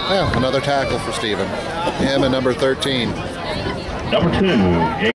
Yeah, another tackle for Stephen. Him and number 13. Number 2.